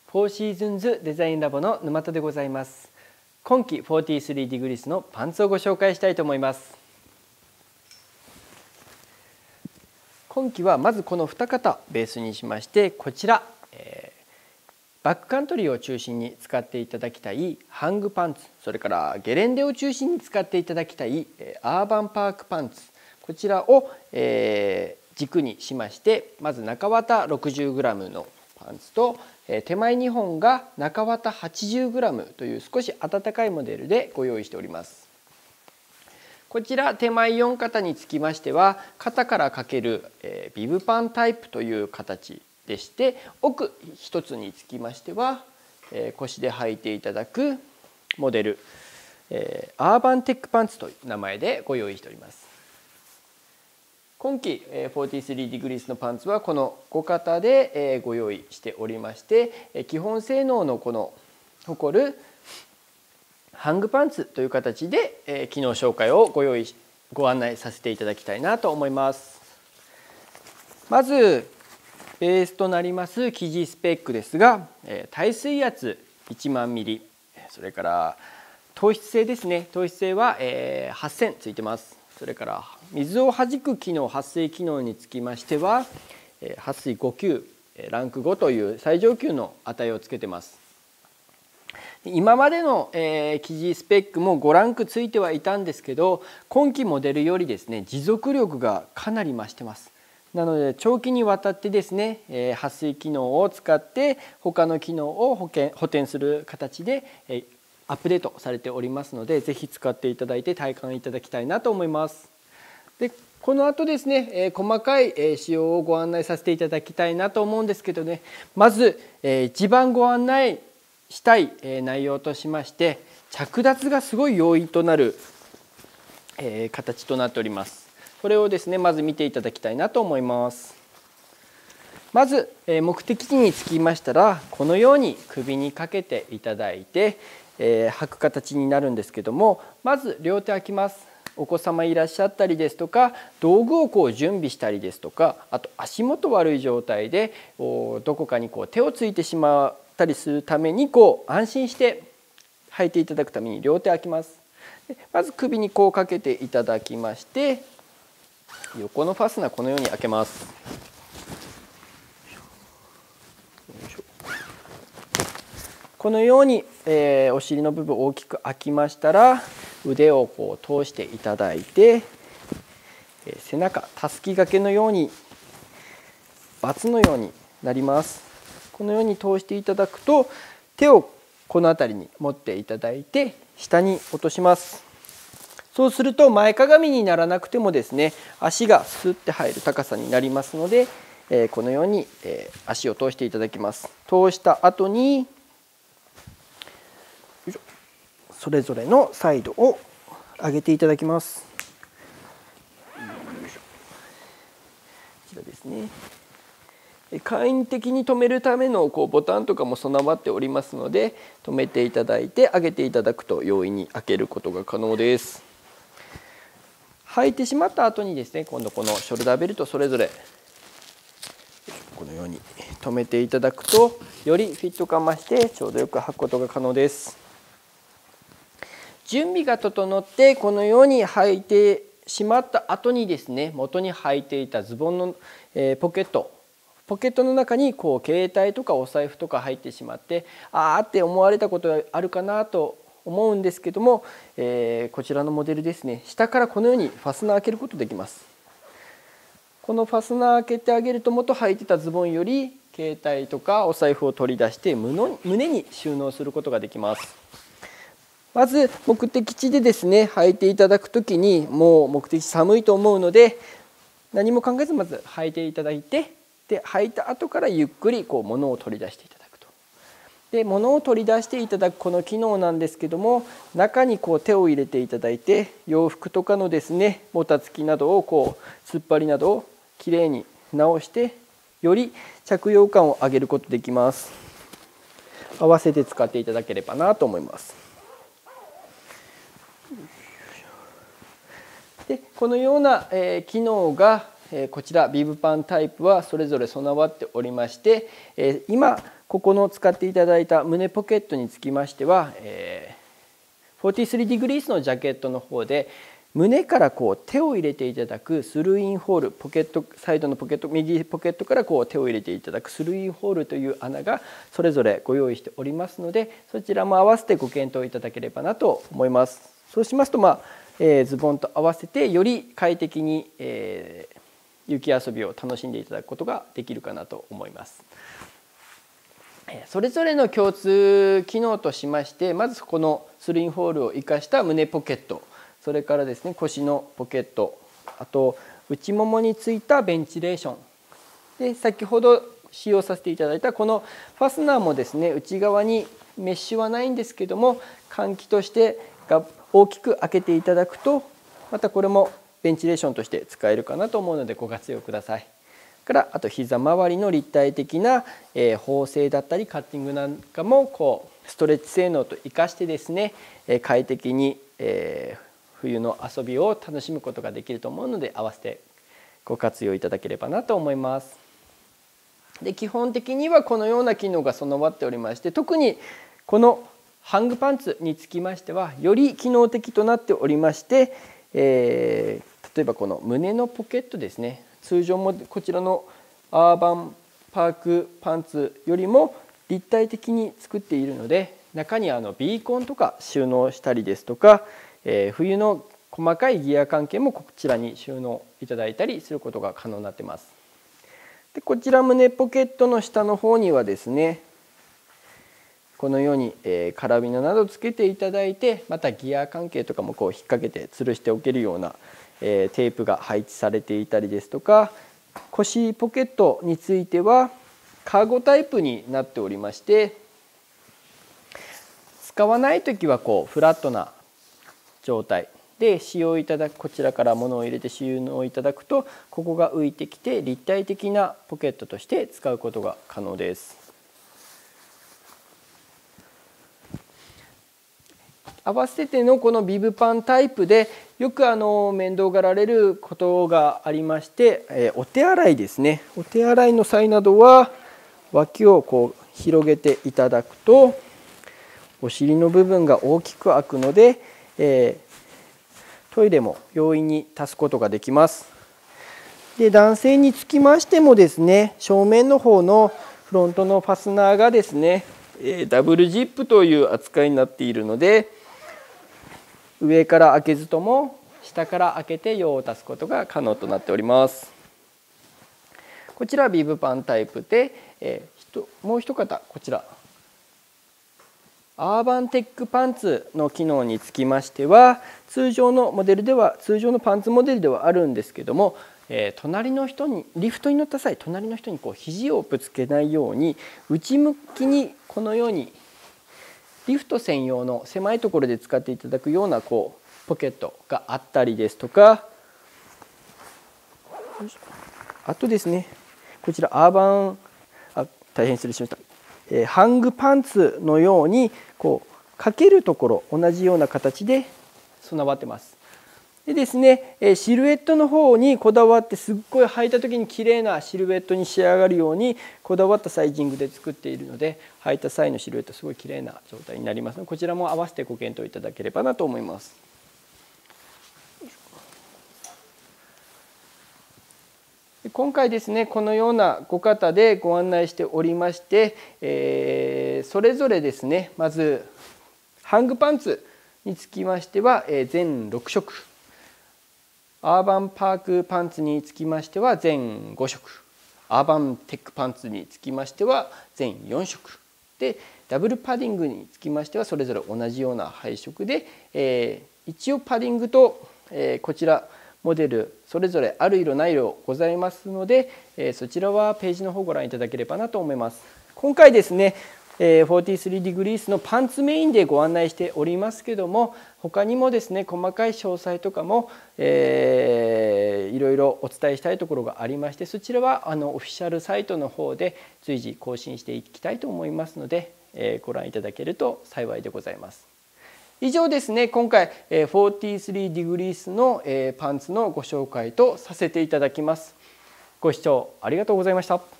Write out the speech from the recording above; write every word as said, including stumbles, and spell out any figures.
フォーシーズンズデザインラボの沼田でございます。今季フォーティースリーディグリスのパンツをご紹介したいと思います。今季はまずこのに型ベースにしまして、こちら、えー、バックカントリーを中心に使っていただきたいハングパンツ、それからゲレンデを中心に使っていただきたいアーバンパークパンツ、こちらを、えー、軸にしまして、まず中綿 ろくじゅうグラム のパンツと手前にほんが中綿 はちじゅうグラム という少し温かいモデルでご用意しております。こちら手前よん型につきましては、肩からかけるビブパンタイプという形でして、奥一つにつきましては腰で履いていただくモデルアーバンテックパンツという名前でご用意しております。今季フォーティースリーディグリスのパンツはこのご型でご用意しておりまして、基本性能のこの誇るハングパンツという形で機能紹介をご用意ご案内させていただきたいなと思います。まずベースとなります生地スペックですが、耐水圧いちまんミリ、それから透湿性ですね。透湿性ははっせんついてます。それから水を弾く機能、撥水機能につきましては撥水ご級ランクごという最上級の値をつけてます。今までの生地スペックもごランクついてはいたんですけど、今期モデルよりですね持続力がかなり増してます。なので長期にわたってですね撥水機能を使って他の機能を補填補填する形でアップデートされておりますので、ぜひ使っていただいて体感いただきたいなと思います。でこの後ですね、えー、細かい、えー、仕様をご案内させていただきたいなと思うんですけどね、まず、えー、一番ご案内したい、えー、内容としまして、着脱がすごい容易となる、えー、形となっております。これをですねまず見ていただきたいなと思います。まず、えー、目的地につきましたら、このように首にかけていただいて、えー、履く形になるんですけども、まず両手空きます。お子様いらっしゃったりですとか、道具をこう準備したりですとか、あと足元悪い状態でどこかにこう手をついてしまったりするために、こう安心して履いていただくために両手空きます。まず首にこうかけていただきまして、横のファスナーこのように開けます。このように、えー、お尻の部分大きく開きましたら、腕をこう通していただいて、えー、背中たすき掛けのようにバツのようになります。このように通していただくと、手をこの辺りに持っていただいて下に落とします。そうすると前かがみにならなくてもですね、足がスッて入る高さになりますので、えー、このように、えー、足を通していただきます。通した後にそれぞれのサイドを上げていただきます。こちらですね。簡易的に止めるためのこうボタンとかも備わっておりますので、止めていただいて上げていただくと容易に開けることが可能です。履いてしまった後にですね、今度このショルダーベルトそれぞれこのように止めていただくと、よりフィット感増してちょうどよく履くことが可能です。準備が整ってこのように履いてしまった後にですね、元に履いていたズボンの、えー、ポケットポケットの中にこう携帯とかお財布とか入ってしまって、あーって思われたことがあるかなと思うんですけども、えー、こちらのモデルですね、下からこのようにファスナー開けることできます。このファスナー開けてあげると、元履いてたズボンより携帯とかお財布を取り出して胸に収納することができます。まず目的地でですね履いていただくときに、もう目的地寒いと思うので何も考えずまず履いていただいて、で履いた後からゆっくりこう物を取り出していただくと。で物を取り出していただくこの機能なんですけども、中にこう手を入れていただいて、洋服とかのですねもたつきなどをこう突っ張りなどをきれいに直して、より着用感を上げることできます。合わせて使っていただければなと思います。でこのような、えー、機能が、えー、こちらビブパンタイプはそれぞれ備わっておりまして、えー、今ここの使っていただいた胸ポケットにつきましては、えー、フォーティースリー Degrees のジャケットの方で胸からこう手を入れていただくスルーインホール、ポケットサイドのポケット、右ポケットからこう手を入れていただくスルーインホールという穴がそれぞれご用意しておりますので、そちらも合わせてご検討いただければなと思います。そうしますと、まあえー、ズボンと合わせてより快適に、えー、雪遊びを楽しんでいただくことができるかなと思います。それぞれの共通機能としまして、まずこのスルーインホールを生かした胸ポケット、それからですね腰のポケット、あと内ももについたベンチレーションで、先ほど使用させていただいたこのファスナーもですね、内側にメッシュはないんですけども、換気としてが大きく開けていただくと、またこれもベンチレーションとして使えるかなと思うのでご活用ください。からあと膝周りの立体的な縫製だったりカッティングなんかもこうストレッチ性能と生かしてですね、快適に冬の遊びを楽しむことができると思うので、合わせてご活用いただければなと思います。で、基本的にはこのような機能が備わっておりまして、特にこのハングパンツにつきましてはより機能的となっておりまして、えー、例えばこの胸のポケットですね、通常もこちらのアーバンパークパンツよりも立体的に作っているので、中にあのビーコンとか収納したりですとか、えー、冬の細かいギア関係もこちらに収納いただいたりすることが可能になっています。で、こちら胸ポケットの下の方にはですね、このように、えー、カラビナなどつけていただいて、またギア関係とかもこう引っ掛けて吊るしておけるような、えー、テープが配置されていたりですとか、腰ポケットについてはカーゴタイプになっておりまして、使わない時はこうフラットな状態で使用いただく、こちらから物を入れて収納いただくと、ここが浮いてきて立体的なポケットとして使うことが可能です。合わせてのこのビブパンタイプでよくあの面倒がられることがありまして、えお手洗いですね、お手洗いの際などは脇をこう広げていただくとお尻の部分が大きく開くので、えー、トイレも容易に足すことができます。で、男性につきましてもですね、正面の方のフロントのファスナーがですね、えー、ダブルジップという扱いになっているので、上から開けずとも下から開けて用を足すことが可能となっております。こちらビブパンタイプで、えー、もう一方こちらアーバンテックパンツの機能につきましては、通常のモデルでは通常のパンツモデルではあるんですけども、えー、隣の人にリフトに乗った際、隣の人にこう肘をぶつけないように内向きにこのようにリフト専用の狭いところで使っていただくようなこうポケットがあったりですとか、あとですね、こちらアーバンあ大変失礼しました、えー、ハングパンツのようにこうかけるところ同じような形で備わってます。でですね、シルエットの方にこだわって、すっごい履いた時に綺麗なシルエットに仕上がるようにこだわったサイジングで作っているので、履いた際のシルエットすごい綺麗な状態になりますので、こちらも合わせてご検討いただければなと思います。今回ですね、このようなご型でご案内しておりまして、えー、それぞれですね、まずハングパンツにつきましては全ろく色、アーバンパークパンツにつきましては全ご色、アーバンテックパンツにつきましては全よん色で、ダブルパディングにつきましてはそれぞれ同じような配色で、えー、一応パディングと、えー、こちらモデルそれぞれある色ない色ございますので、えー、そちらはページの方をご覧いただければなと思います。今回ですね、フォーティースリー Degrees のパンツメインでご案内しておりますけども、他にもですね細かい詳細とかも、えー、いろいろお伝えしたいところがありまして、そちらはあのオフィシャルサイトの方で随時更新していきたいと思いますので、えー、ご覧いただけると幸いでございます。以上ですね、今回フォーティースリー Degrees のパンツのご紹介とさせていただきます。ご視聴ありがとうございました。